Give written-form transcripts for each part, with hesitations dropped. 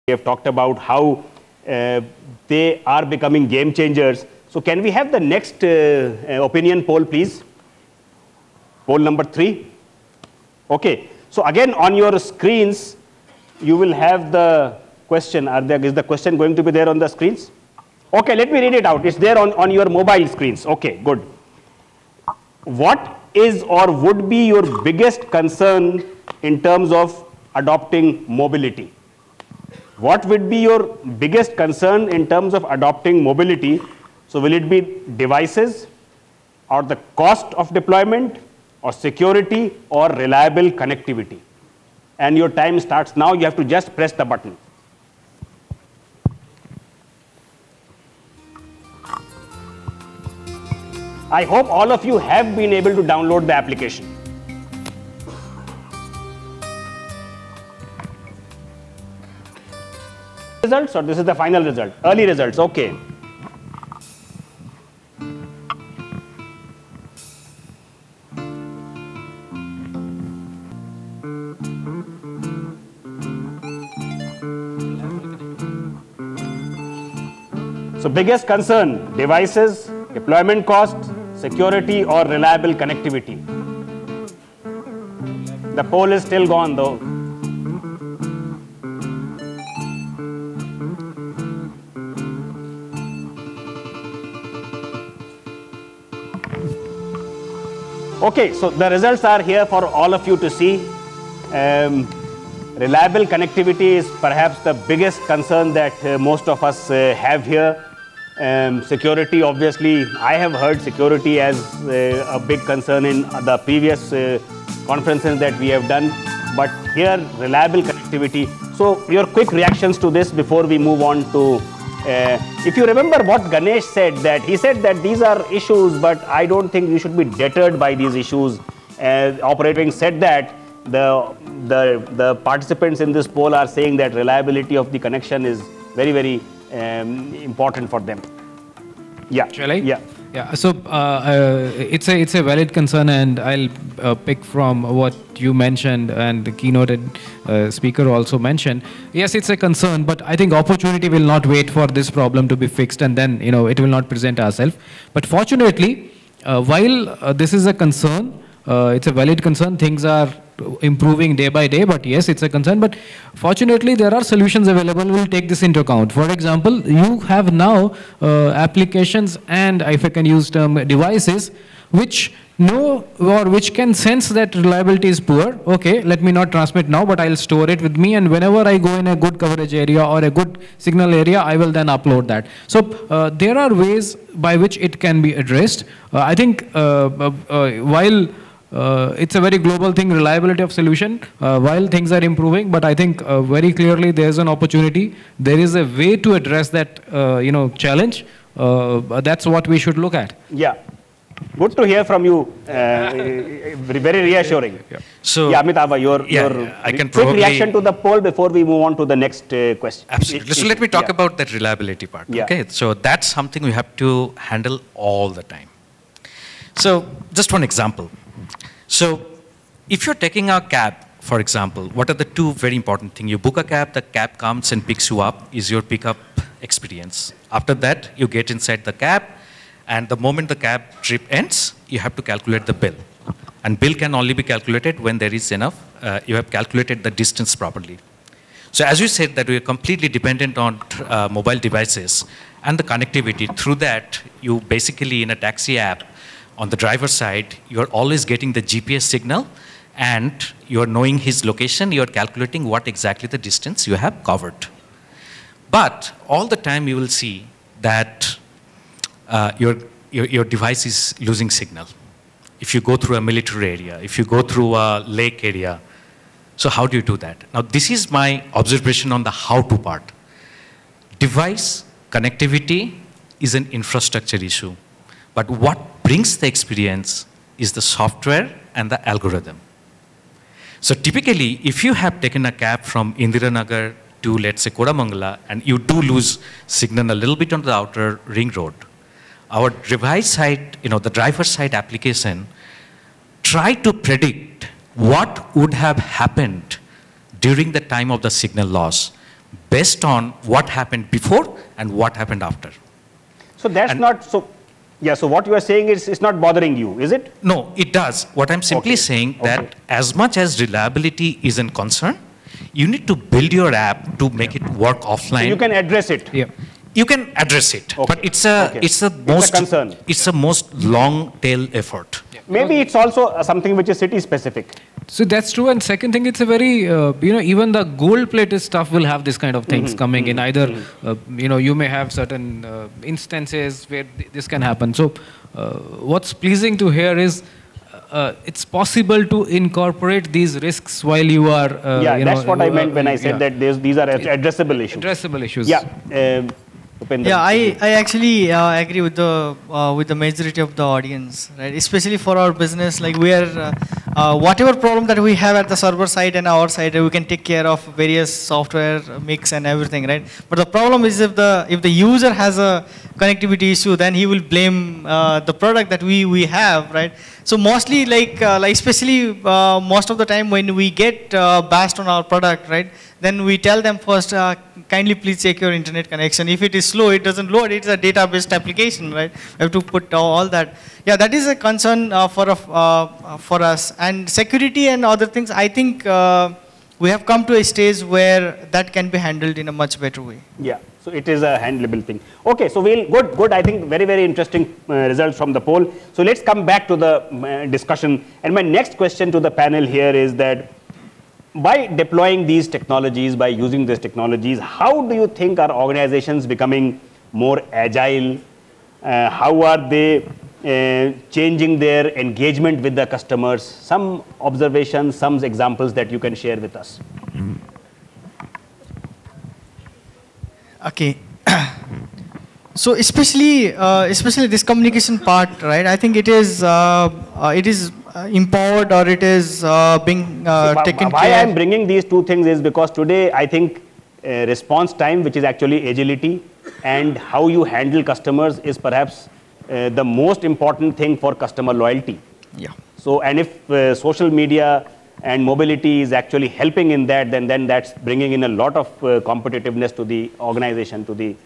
We have talked about how they are becoming game changers. So can we have the next opinion poll, please? Poll number 3. Okay. So again, on your screens, you will have the question. Is the question going to be there on the screens? Okay, let me read it out. It's there on your mobile screens. Okay, good. What is or would be your biggest concern in terms of adopting mobility? What would be your biggest concern in terms of adopting mobility? So will it be devices, or the cost of deployment, or security, or reliable connectivity? And your time starts now. You have to just press the button. I hope all of you have been able to download the application. Results, or this is the final result? Early results, okay. So biggest concern, devices, deployment cost, security, or reliable connectivity. The poll is still gone though. Okay, so the results are here for all of you to see. Reliable connectivity is perhaps the biggest concern that most of us have here. Security, obviously, I have heard security as a big concern in the previous conferences that we have done. But here, reliable connectivity. So your quick reactions to this before we move on to if you remember what Ganesh said, that he said that these are issues, but I don't think you should be deterred by these issues. Operating said that the participants in this poll are saying that reliability of the connection is very, very important for them. Yeah. Shall I? Yeah. Yeah. So it's a valid concern, and I'll pick from what you mentioned and the keynote speaker also mentioned. Yes, it's a concern, but I think opportunity will not wait for this problem to be fixed, and then it will not present ourselves. But fortunately, while this is a concern, it's a valid concern. Things are improving day by day, but yes, it's a concern. But fortunately, there are solutions available. We'll take this into account. For example, you have now applications and, if I can use term, devices which know or which can sense that reliability is poor. Okay, let me not transmit now, but I'll store it with me, and whenever I go in a good coverage area or a good signal area, I will then upload that. So there are ways by which it can be addressed. I think while it's a very global thing, reliability of solution, while things are improving, but I think very clearly there's an opportunity. There is a way to address that challenge. That's what we should look at. Yeah. Good to hear from you. Very reassuring. Yeah. So, yeah, Amitabh, your I can quick reaction to the poll before we move on to the next question. Absolutely. So let me talk about that reliability part. Yeah. Okay. So that's something we have to handle all the time. So just one example. So if you're taking a cab, for example, what are the two very important things? You book a cab, the cab comes and picks you up, is your pickup experience. After that, you get inside the cab, and the moment the cab trip ends, you have to calculate the bill. And bill can only be calculated when there is enough, you have calculated the distance properly. So as you said that we are completely dependent on mobile devices and the connectivity. Through that, you basically in a taxi app, on the driver's side, you're always getting the GPS signal, and you're knowing his location, you're calculating what exactly the distance you have covered. But all the time you will see that your device is losing signal. If you go through a military area, if you go through a lake area, so how do you do that? Now this is my observation on the how-to part. Device connectivity is an infrastructure issue. But what brings the experience is the software and the algorithm. So typically, if you have taken a cab from Indiranagar to, let's say, Kodamangala, and you do lose signal a little bit on the outer ring road, our device side, the driver side application, try to predict what would have happened during the time of the signal loss based on what happened before and what happened after. So that's And- not, so, yeah, so what you are saying is it's not bothering you, is it? No, it does. What I'm simply Okay. saying that Okay. as much as reliability is a concern, you need to build your app to make it work So offline. you can address it. Yeah. You can address it, Okay. but it's a Okay. it's a It's a most concern. it's a most long tail effort. Maybe it's also something which is city specific. So that's true. And second thing, it's a very, even the gold-plated stuff will have this kind of things coming in. Either, you may have certain instances where this can happen. So what's pleasing to hear is it's possible to incorporate these risks while you are, That's what I meant when I said that these are addressable issues. addressable issues. Yeah. Upendra. Yeah, I actually agree with the majority of the audience, right? Especially for our business, like we are, whatever problem that we have at the server side and our side, we can take care of various software mix and everything, right? But the problem is if the user has a connectivity issue, then he will blame the product that we have, right? So mostly like especially most of the time when we get bashed on our product, right? Then we tell them first, kindly please check your internet connection. If it is slow, it doesn't load. It's a database application, right? We have to put all that. Yeah, that is a concern for us. And security and other things, I think we have come to a stage where that can be handled in a much better way. Yeah, so it is a handleable thing. Okay, so good. I think very, very interesting results from the poll. So let's come back to the discussion. And my next question to the panel here is that by deploying these technologies, by using these technologies, how do you think are organizations becoming more agile? How are they changing their engagement with the customers? Some observations, some examples that you can share with us. Okay. So especially this communication part, right? I think it is empowered or it is being taken Why I care. am bringing these two things is because today I think response time, which is actually agility, and how you handle customers is perhaps the most important thing for customer loyalty. Yeah. So, and if social media and mobility is actually helping in that, then that's bringing in a lot of competitiveness to the organization, to the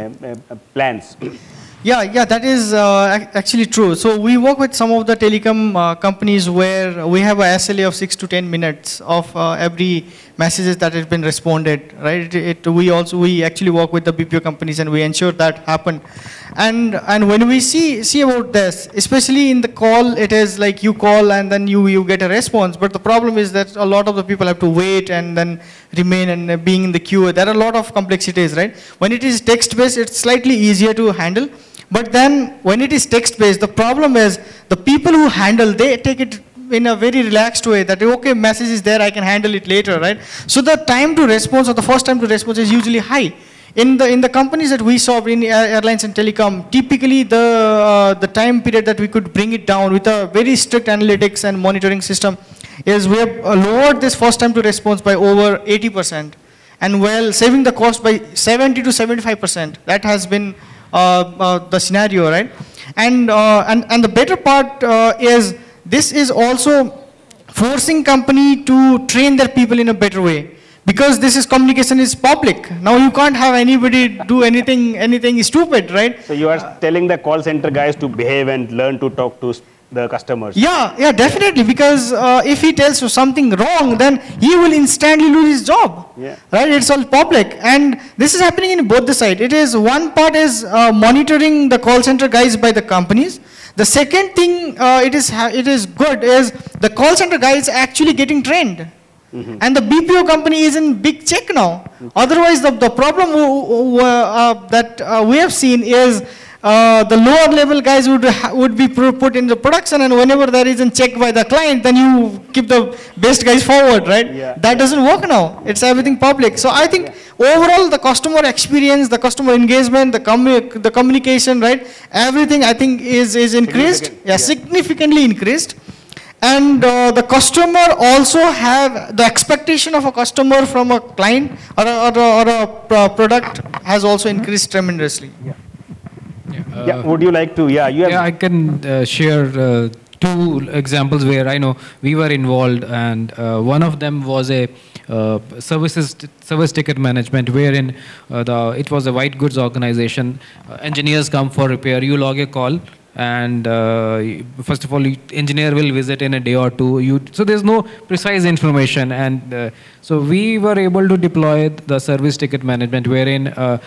plans. Yeah, that is actually true. So we work with some of the telecom companies where we have a SLA of 6 to 10 minutes of every messages that has been responded, right? We actually work with the BPO companies and we ensure that happen. And when we see about this, especially in the call, it is like you call and then you get a response. But the problem is that a lot of the people have to wait and then remain and being in the queue. There are a lot of complexities, right? When it is text-based, it's slightly easier to handle. But then when it is text-based, the problem is the people who handle, they take it in a very relaxed way that, okay, message is there, I can handle it later, right? So the time to response or the first time to response is usually high. In the companies that we saw in airlines and telecom, typically the time period that we could bring it down with a very strict analytics and monitoring system is we have lowered this first time to response by over 80%, and while saving the cost by 70 to 75%. That has been the scenario, right? And the better part is this is also forcing company to train their people in a better way. Because this is communication is public. Now you can't have anybody do anything stupid, right? So you are telling the call center guys to behave and learn to talk to the customers. Yeah, definitely. Because if he tells you something wrong, then he will instantly lose his job. Yeah. Right? It's all public, and this is happening in both the side. It is one part is monitoring the call center guys by the companies. The second thing it is good is the call center guys actually getting trained. Mm-hmm. And the BPO company is in big check now. Mm-hmm. Otherwise, the problem that we have seen is the lower level guys would be put in the production, and whenever there is a check by the client, then you keep the best guys forward, right? Yeah. That doesn't work now. It's everything public. So I think overall the customer experience, the customer engagement, the communication, right? Everything I think is increased. Significantly increased. And the customer also have the expectation of a customer from a client or a product has also increased tremendously. Would you like to? Yeah, you have. Yeah, I can share two examples where I know we were involved, and one of them was a service ticket management, wherein it was a white goods organization. Engineers come for repair. You log a call, and first of all, engineer will visit in a day or two. So there's no precise information, and so we were able to deploy the service ticket management, wherein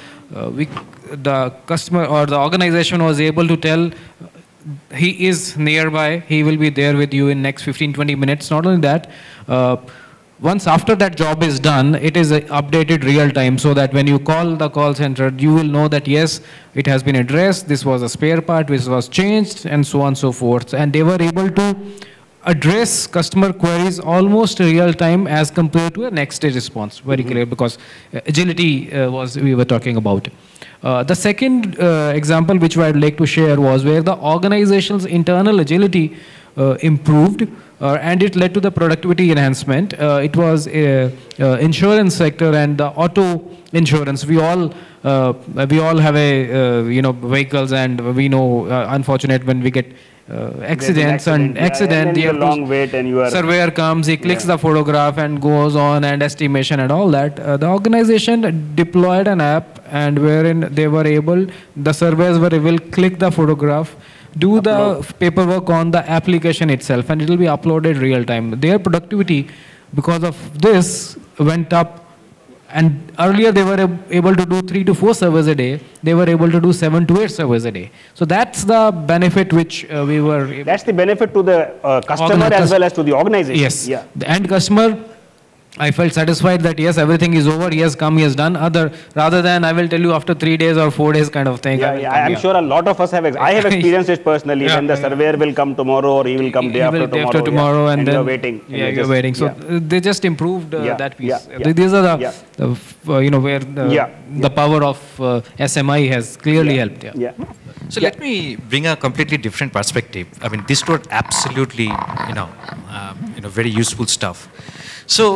the customer or the organization was able to tell he is nearby, he will be there with you in next 15-20 minutes. Not only that, once after that job is done, it is updated real time, so that when you call the call center, you will know that yes, it has been addressed, this was a spare part which was changed, and so on and so forth. And they were able to address customer queries almost real time as compared to a next day response. Very clear, because agility we were talking about. The second example which I would like to share was where the organization's internal agility improved, and it led to the productivity enhancement. It was insurance sector and the auto insurance. We all have a vehicles, and we know unfortunate when we get accidents and accident. You have a long wait, and you are surveyor comes, he clicks the photograph and goes on, and estimation and all that. The organization deployed an app, and wherein they were able, the surveyors were able to click the photograph, do the paperwork on the application itself, and it will be uploaded real time. Their productivity, because of this, went up. And earlier they were able to do 3 to 4 surveys a day. They were able to do 7 to 8 surveys a day. So that's the benefit which we were able. That's the benefit to the customer as well as to the organization. Yes. Yeah. The end customer, I felt satisfied that yes, everything is over, he has come, he has done. Rather than I will tell you after 3 days or 4 days kind of thing. Yeah, I'm sure a lot of us have. I have experienced it personally. When the surveyor will come tomorrow, or he will come day after tomorrow, and then you're waiting. Yeah, you're waiting. So they just improved that piece. These are the where the power of SMI has clearly helped. Yeah. So let me bring a completely different perspective. I mean, this was absolutely very useful stuff. So,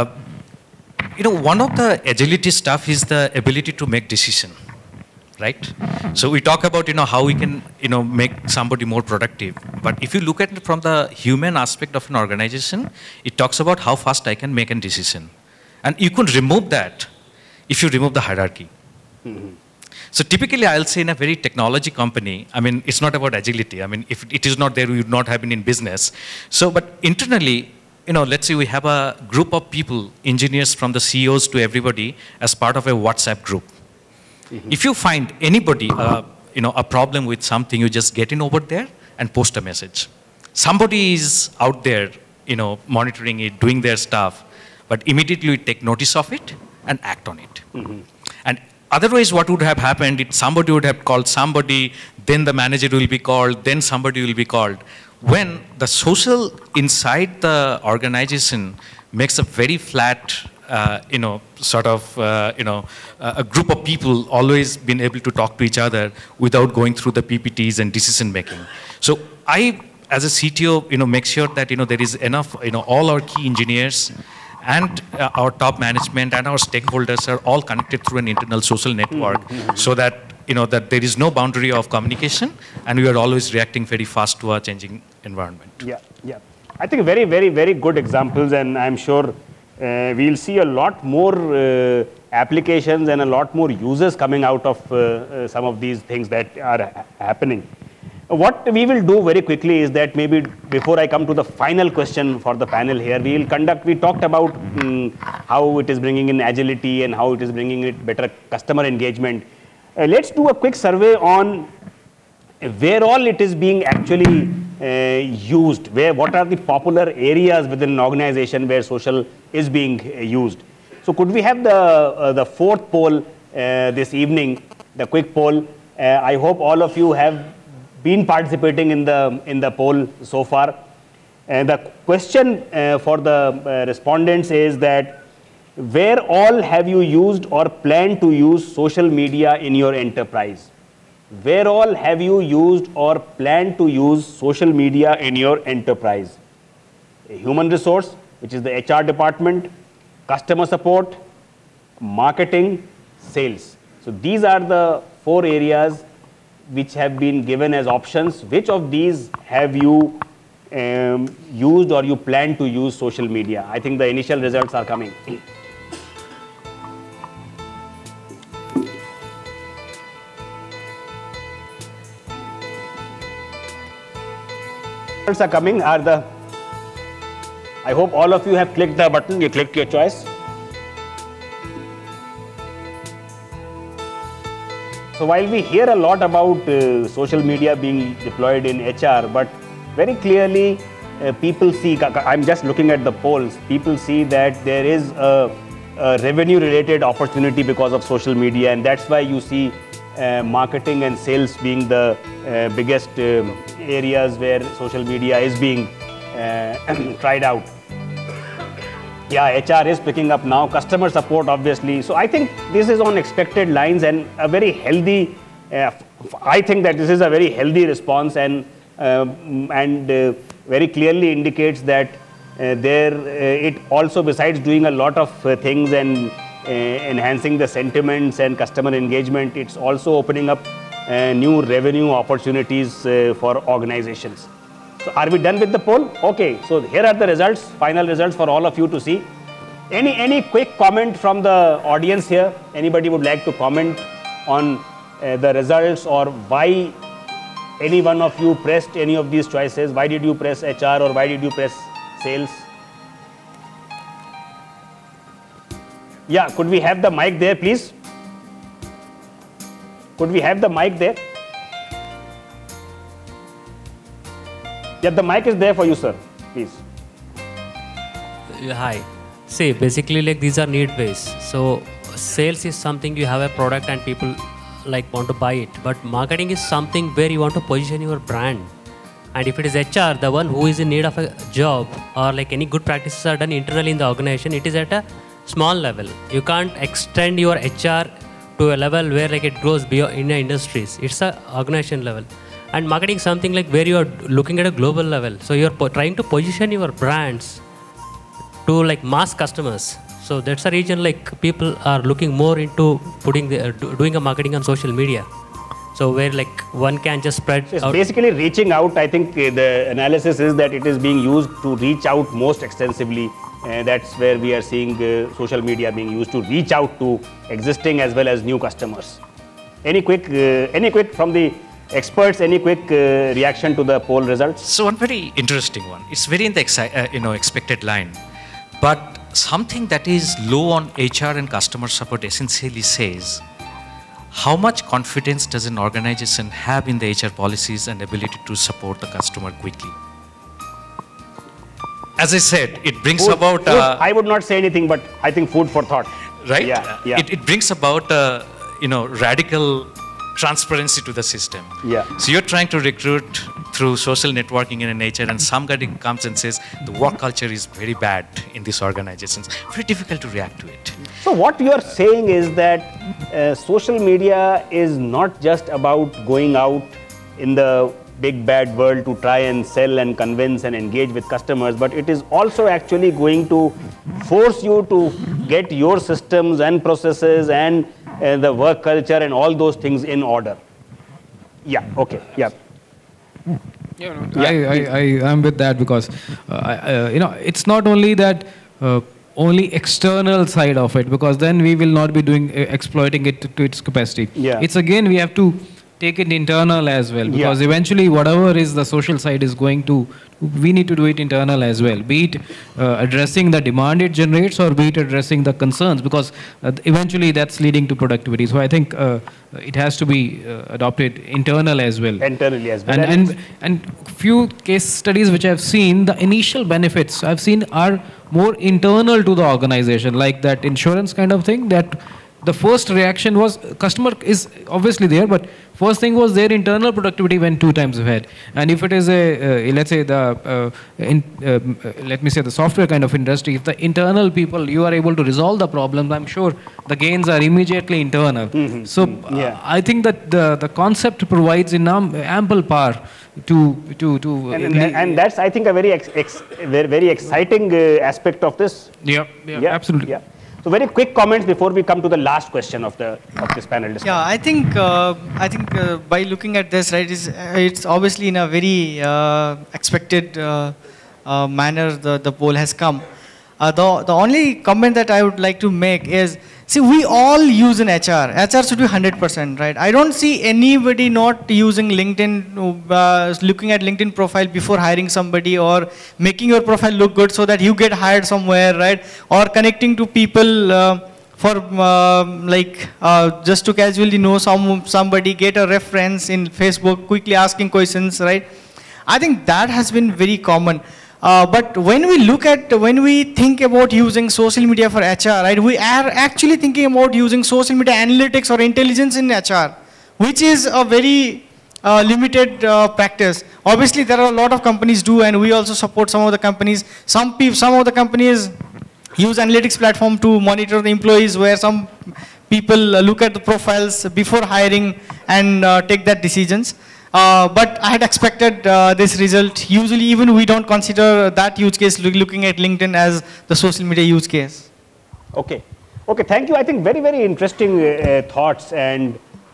one of the agility stuff is the ability to make decision, right? So we talk about, how we can, make somebody more productive. But if you look at it from the human aspect of an organization, it talks about how fast I can make a decision. And you can remove that if you remove the hierarchy. Mm-hmm. So typically, I'll say in a very technology company, I mean, it's not about agility. I mean, if it is not there, we would not have been in business. So, but internally, let's say we have a group of people, engineers from the CEOs to everybody, as part of a WhatsApp group. Mm-hmm. If you find anybody, a problem with something, you just get in over there and post a message. Somebody is out there, monitoring it, doing their stuff, but immediately we take notice of it and act on it. Mm-hmm. And otherwise, what would have happened, somebody would have called somebody, then the manager will be called, then somebody will be called. When the social inside the organization makes a very flat, a group of people always been able to talk to each other without going through the PPTs and decision making. So I, as a CTO, make sure that, there is enough, all our key engineers and our top management and our stakeholders are all connected through an internal social network, so that that there is no boundary of communication, and we are always reacting very fast to our changing environment. Yeah. I think very, very, very good examples, and I'm sure we'll see a lot more applications and a lot more users coming out of some of these things that are happening. What we will do very quickly is that maybe before I come to the final question for the panel here, we talked about how it is bringing in agility and how it is bringing in better customer engagement. Let's do a quick survey on where all it is being actually used, what are the popular areas within an organization where social is being used. So could we have the fourth poll this evening, the quick poll. I hope all of you have been participating in the poll so far. The question for the respondents is that where all have you used or plan to use social media in your enterprise? Where all have you used or plan to use social media in your enterprise? Human resource, which is the HR department, customer support, marketing, sales. So these are the 4 areas which have been given as options. Which of these have you used or you plan to use social media? I think the initial results are coming. Results are coming. I hope all of you have clicked the button. You clicked your choice. So while we hear a lot about social media being deployed in HR, but very clearly people see, I'm just looking at the polls, people see that there is a revenue related opportunity because of social media, and that's why you see marketing and sales being the biggest areas where social media is being tried out. Yeah, HR is picking up now, customer support obviously. So I think this is on expected lines and a very healthy, I think that this is a very healthy response and very clearly indicates that it also, besides doing a lot of things and enhancing the sentiments and customer engagement, it's also opening up new revenue opportunities for organizations. So are we done with the poll? Okay, so here are the results, final results for all of you to see. Any quick comment from the audience here? Anybody would like to comment on the results or why any one of you pressed any of these choices? Why did you press HR or why did you press sales? Yeah, could we have the mic there, please? Could we have the mic there? Yeah, the mic is there for you, sir. Please. Hi. See, basically, like these are need-based. So, sales is something you have a product and people like want to buy it. But marketing is something where you want to position your brand. And if it is HR, the one who is in need of a job or like any good practices are done internally in the organization, it is at a small level. You can't extend your HR to a level where like it grows beyond in the industries. It's a organization level. And marketing is something like where you are looking at a global level. So you're trying to position your brands to like mass customers. So that's a region like people are looking more into putting doing a marketing on social media. So where like one can just spread It's out. basically reaching out. I think the analysis is that it is being used to reach out most extensively. That's where we are seeing social media being used to reach out to existing as well as new customers. Any quick from the experts, any quick reaction to the poll results? So one very interesting one. It's very in the expected line, but something that is low on HR and customer support essentially says, how much confidence does an organization have in the HR policies and ability to support the customer quickly? As I said, it brings about. I would not say anything, but I think food for thought. Right? Yeah. It brings about radical transparency to the system. Yeah. So you're trying to recruit through social networking in nature, and somebody comes and says the work culture is very bad in these organizations. Very difficult to react to it. So what you are saying is that social media is not just about going out in the big bad world to try and sell and convince and engage with customers, but it is also actually going to force you to get your systems and processes and the work culture and all those things in order. Yeah, okay, yeah. I'm with that because it's not only that only external side of it, because then we will not be doing exploiting it to its capacity. Yeah. It's again we have to take it internal as well, because eventually whatever is the social side is going to, we need to do it internal as well, be it addressing the demand it generates or be it addressing the concerns, because eventually that's leading to productivity. So I think it has to be adopted internal as well. Internally as well. And few case studies which I've seen, the initial benefits I've seen are more internal to the organization, like that insurance kind of thing, that the first reaction was customer is obviously there, but first thing was their internal productivity went 2 times ahead. And if it is a let's say the let me say the software kind of industry, if the internal people you are able to resolve the problems, I'm sure the gains are immediately internal. Mm-hmm. So I think that the concept provides ample power to and that's I think a very very exciting aspect of this. Yeah, absolutely. Yeah. So very quick comments before we come to the last question of this panel discussion. Yeah, I think by looking at this, right, it's obviously in a very expected manner the poll has come. The only comment that I would like to make is, see, we all use an HR. HR should be 100%, right? I don't see anybody not using LinkedIn, looking at LinkedIn profile before hiring somebody, or making your profile look good so that you get hired somewhere, right? Or connecting to people for just to casually know somebody, get a reference in Facebook, quickly asking questions, right? I think that has been very common. But when we think about using social media for HR, right, we are actually thinking about using social media analytics or intelligence in HR, which is a very limited practice. Obviously, there are a lot of companies do, and we also support some of the companies. Some of the companies use analytics platform to monitor the employees, where some people look at the profiles before hiring and take that decisions. But I had expected this result. Usually, even we don't consider that use case looking at LinkedIn as the social media use case. Okay. Okay, thank you. I think very, very interesting thoughts. And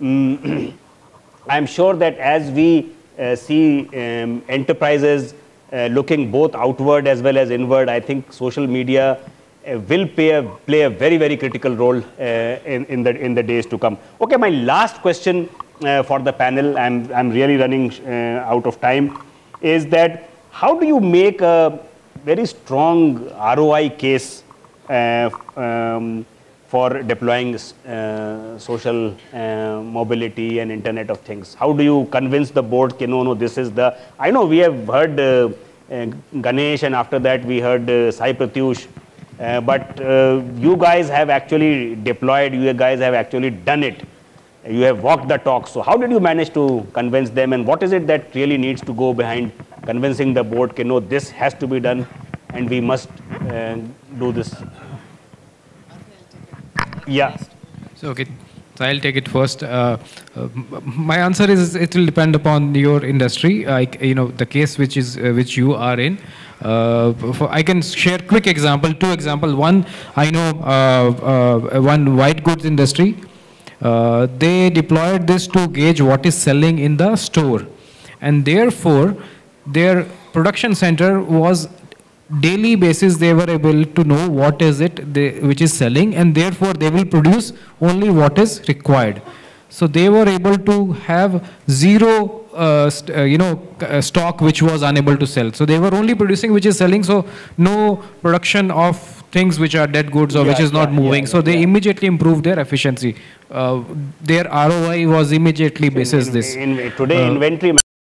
I'm sure that as we see enterprises looking both outward as well as inward, I think social media will play a very, very critical role in the days to come. Okay, my last question for the panel, I'm really running out of time, is that how do you make a very strong ROI case for deploying social mobility and Internet of Things? How do you convince the board, no, this is the, I know we have heard Ganesh, and after that we heard Sai Pratyush, but you guys have actually deployed, you guys have actually done it. You have walked the talk. So how did you manage to convince them, and what is it that really needs to go behind convincing the board, no, this has to be done and we must do this? Yeah. So, okay, so I'll take it first. My answer is it will depend upon your industry. The case which you are in. I can share quick example, two example. One, I know one white goods industry. They deployed this to gauge what is selling in the store, and therefore their production center was daily basis. They were able to know what is it which is selling, and therefore they will produce only what is required. So they were able to have zero stock which was unable to sell. So they were only producing which is selling, so no production of things which are dead goods or which is not moving. So they immediately improved their efficiency. Their ROI was immediately basis this. Today inventory